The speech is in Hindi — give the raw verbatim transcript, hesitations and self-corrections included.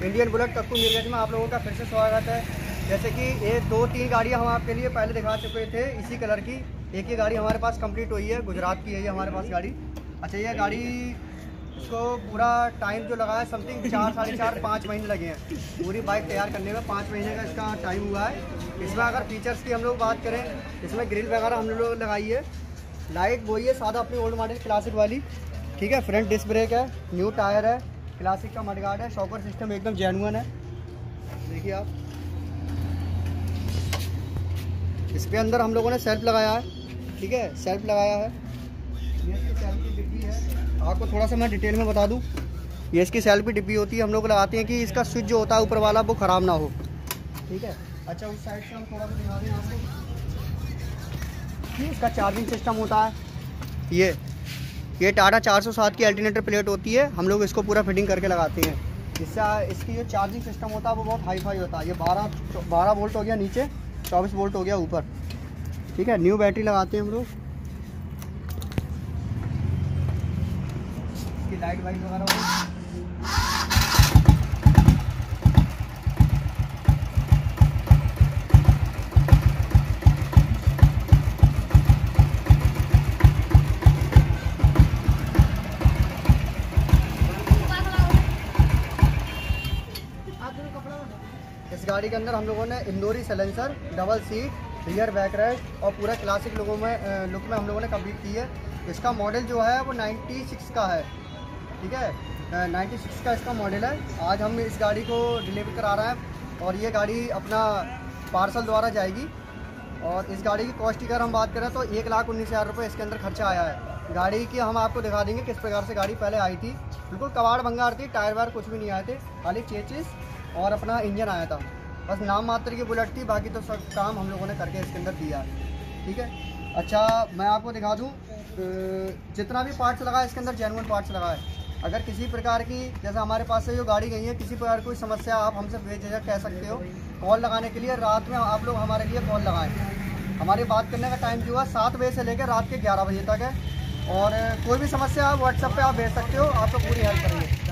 इंडियन बुलेट कक्कू मीरगंज में आप लोगों का फिर से स्वागत है। जैसे कि ये दो तीन गाड़ियाँ हम आपके लिए पहले दिखा चुके थे इसी कलर की। एक ही गाड़ी हमारे पास कंप्लीट हुई है, गुजरात की है ये हमारे पास गाड़ी। अच्छा, ये गाड़ी इसको पूरा टाइम जो लगा है समथिंग चार साढ़े चार पाँच महीने लगे हैं पूरी बाइक तैयार करने में। पाँच महीने का इसका टाइम हुआ है। इसमें अगर फीचर्स की हम लोग बात करें, इसमें ग्रिल वगैरह हम लोग लगाई है। लाइट वही है सादा अपनी ओल्ड मॉडल क्लासिक वाली, ठीक है। फ्रंट डिस्क ब्रेक है, न्यू टायर है, क्लासिक का मडगार्ड है, शॉकर सिस्टम एकदम जेन्युइन है। देखिए आप, इसके अंदर हम लोगों ने सेल्फ लगाया है, ठीक है, सेल्फ लगाया है। ये इसकी सेल्फ की डिब्बी है। आपको थोड़ा सा मैं डिटेल में बता दूं, ये इसकी सेल्फ की डिब्बी होती है। हम लोग लगाते हैं कि इसका स्विच जो होता है ऊपर वाला वो ख़राब ना हो, ठीक है। अच्छा, उस साइड से हम थोड़ा सा दिखा दें आपको, ये इसका चार्जिंग सिस्टम होता है। ये ये टाटा चार सौ सात की अल्टरनेटर प्लेट होती है, हम लोग इसको पूरा फिटिंग करके लगाते हैं। इससे इसकी जो चार्जिंग सिस्टम होता है वो बहुत हाई फाई होता है। ये बारह बारह वोल्ट हो गया नीचे, चौबीस वोल्ट हो गया ऊपर, ठीक है। न्यू बैटरी लगाते हैं हम लोग। इसकी लाइट वाइट वगैरह इस गाड़ी के अंदर हम लोगों ने इंदौरी silencer, double seat, rear back rest और पूरा क्लासिक लोगों में लुक में हम लोगों ने कंप्लीट की है। इसका मॉडल जो है वो छियानवे का है, ठीक है, छियानवे का इसका मॉडल है। आज हम इस गाड़ी को डिलीवर करा रहे हैं और ये गाड़ी अपना पार्सल द्वारा जाएगी। और इस गाड़ी की कॉस्ट की अगर हम बात करें तो एक लाख उन्नीस हज़ार रुपये इसके अंदर खर्चा आया है। गाड़ी की हम आपको दिखा देंगे किस प्रकार से गाड़ी पहले आई थी। बिल्कुल कबाड़ भंगार थी, टायर वायर कुछ भी नहीं आए थे, खाली चेचिस और अपना इंजन आया था। बस नाम मात्र की बुलेट थी, बाकी तो सब काम हम लोगों ने करके इसके अंदर दिया है, ठीक है। अच्छा, मैं आपको दिखा दूं, जितना भी पार्ट्स लगा है इसके अंदर जेन्युइन पार्ट्स लगा है। अगर किसी प्रकार की, जैसे हमारे पास से जो गाड़ी गई है, किसी प्रकार कोई समस्या आप हमसे बेझिझक कह सकते हो। कॉल लगाने के लिए रात में आप लोग हमारे लिए कॉल लगाएं। हमारी बात करने का टाइम जो है सात बजे से लेकर रात के ग्यारह बजे तक है। और कोई भी समस्या व्हाट्सएप पे आप भेज सकते हो, आपको पूरी हेल्प करेंगे।